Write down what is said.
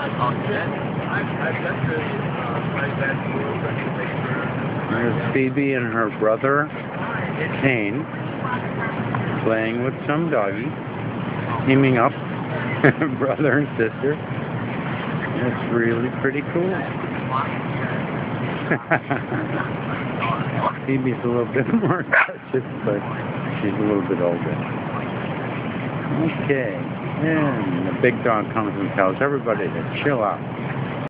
There's Phoebe and her brother, Cain, playing with some doggy, teaming up, brother and sister. It's really pretty cool. Phoebe's a little bit more cautious, but she's a little bit older. Okay, and the big dog comes and tells everybody to chill out.